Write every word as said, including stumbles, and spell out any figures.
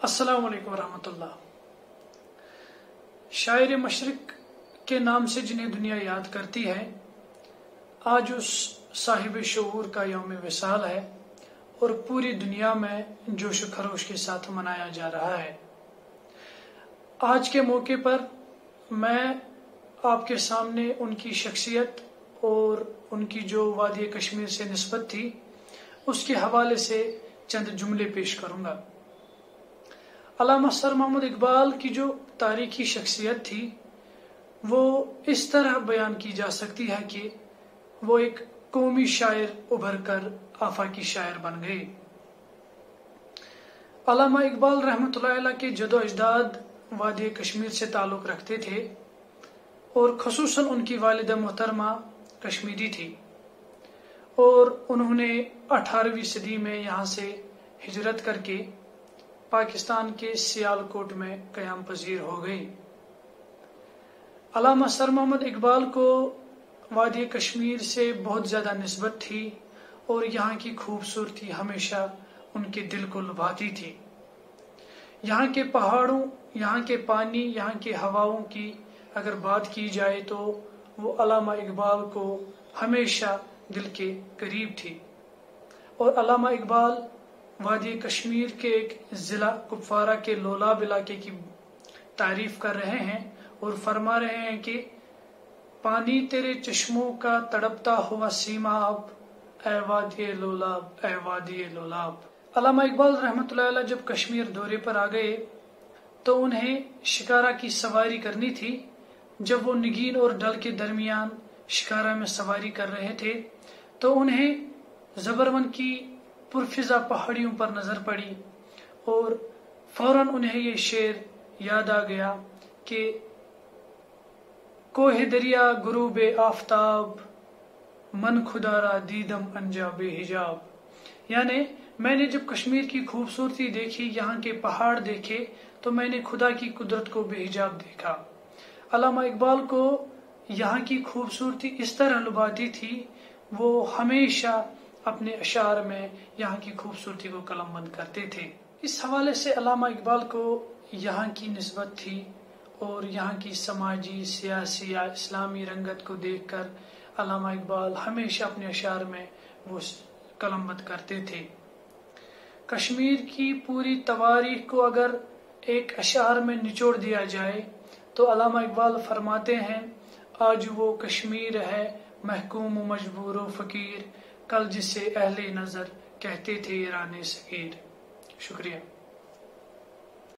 अस्सलाम वालेकुम रहमतुल्लाह। शायर मशरिक के नाम से जिन्हें दुनिया याद करती है, आज उस साहिब शऊर का यौम विसाल है और पूरी दुनिया में जोश खरोश के साथ मनाया जा रहा है। आज के मौके पर मैं आपके सामने उनकी शख्सियत और उनकी जो वादी कश्मीर से निस्बत थी उसके हवाले से चंद जुमले पेश करूंगा। अल्लामा सर मोहम्मद इकबाल की जो तारीखी शख्सियत थी वो इस तरह बयान की जा सकती है कि वो एक कौमी शायर उभर कर आफाकी शायर बन गए। अल्लामा इकबाल रहमतुल्लाह अलैह के जदो अजदाद वादी कश्मीर से ताल्लुक़ रखते थे और ख़ुसूसन उनकी वालिदा मोहतरमा कश्मीरी थी और उन्होंने अठारहवीं सदी में यहाँ से हिजरत करके पाकिस्तान के सियालकोट में क़याम पजीर हो गई। अल्लामा सर मोहम्मद इकबाल को वादी कश्मीर से बहुत ज़्यादा निस्बत थी और यहाँ की खूबसूरती हमेशा उनके दिल को लुभाती थी। यहाँ के पहाड़ों, यहाँ के पानी, यहाँ की हवाओं की अगर बात की जाए तो वो अल्लामा इकबाल को हमेशा दिल के करीब थी। और अल्लामा इकबाल वादी कश्मीर के एक ज़िला कुपवारा के लोलाब इलाके की तारीफ कर रहे हैं और फरमा रहे हैं कि पानी तेरे चश्मों का तड़पता हुआ सीमा अब, ऐ वादी लोलाब, ऐ वादी लोलाब। अल्लामा इकबाल रहमतुल्लाह अलैह जब कश्मीर दौरे पर आ गए तो उन्हें शिकारा की सवारी करनी थी। जब वो निगीन और डल के दरमियान शिकारा में सवारी कर रहे थे तो उन्हें ज़बरवन की पुरफिजा पहाड़ियों पर नजर पड़ी और फौरन उन्हें ये शेर याद आ गया कि कोहे दरिया गुरूबे आफताब, मन खुदारा दीदम अंजाबे हिजाब। यानी मैंने जब कश्मीर की खूबसूरती देखी, यहाँ के पहाड़ देखे, तो मैंने खुदा की कुदरत को बेहिजाब देखा। अल्लामा इकबाल को यहाँ की खूबसूरती इस तरह लुभाती थी, वो हमेशा अपने अशार में यहाँ की खूबसूरती को कलमबंद करते थे। इस हवाले से अल्लामा इकबाल को यहाँ की निस्बत थी और यहाँ की समाजी, सियासी या इस्लामी रंगत को देखकर अल्लामा इकबाल हमेशा अपने अशार में वो कलमबंद करते थे। कश्मीर की पूरी तवारीख को अगर एक अशार में निचोड़ दिया जाए तो अल्लामा इकबाल फरमाते हैं, आज वो कश्मीर है महकूम मजबूर व फकीर, कल जिसे अहले नजर कहते थे ईरान सगीर। शुक्रिया।